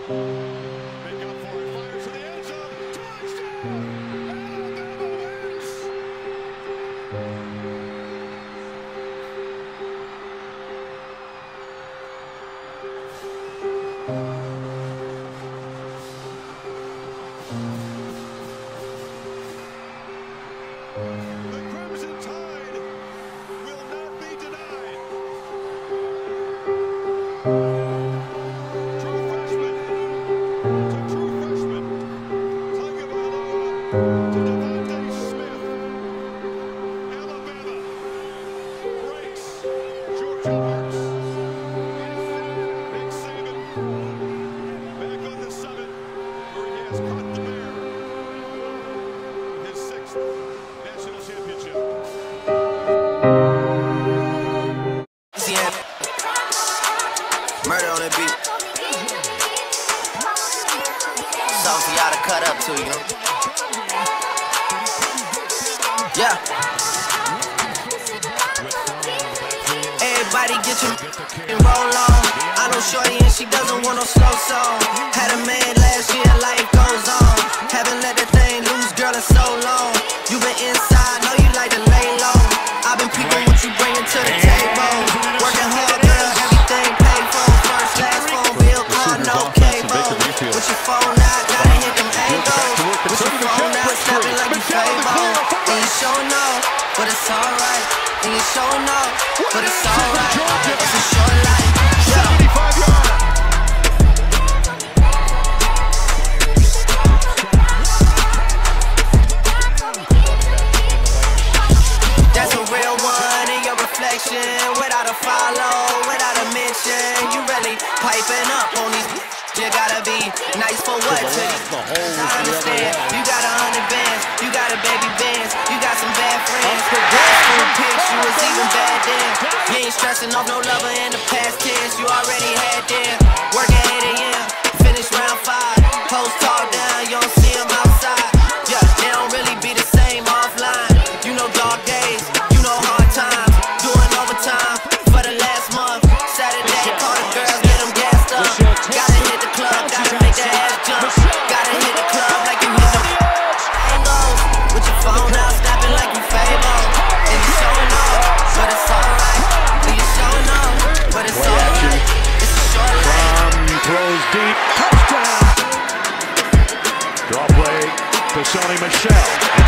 Make up for it, fires to the end zone. Touchdown! Alabama wins! The Crimson Tide will not be denied. True freshman to true freshman. Tagovailoa to Devontae Smith. Alabama breaks. Georgia marks. Nick Saban back on the summit where he has caught the bear. His sixth national championship. Murder on the beat. Something for y'all to cut up to, you know? Yeah. Everybody get your and roll on. I know shorty and she doesn't want no slow song. Had a man last year, life goes on. Haven't let that thing loose, girl, in so long. You been inside, know you like to lay low. I've been peeping what you bringing to the table. Working hard, girl, everything paid for. First, last phone bill, car, no cable. With your phone out, gotta hit them angles. With your phone out, snapping like you Fable. And you showing off, but it's alright. And you showing off, but it's alright. It's a short life. 75 yards. That's a real one in your reflection. Without a follow, without a mention. You really piping up on these. You gotta be nice for what? I understand. You got 100 bands, you got a baby bands, you got some bad friends. School pics, you was even bad then. You ain't stressing off no lover in the past tense. You already had them. Working 8 a.m., finish round 5. Post talk down, you don't see them outside. Yeah, they don't really be the same offline. You know dog days, you know hard times. Doing overtime for the last month. Saturday, call the girls, get them gassed up. Gotta hit the club, gotta make that ass jump. Gotta hit the club like you hit the angles. With your phone out, snapping like you Fable. And you showing off, but it's alright. And you showing off, but it's alright. It's a short life. Throws deep, touchdown. Draw play to Sony Michel.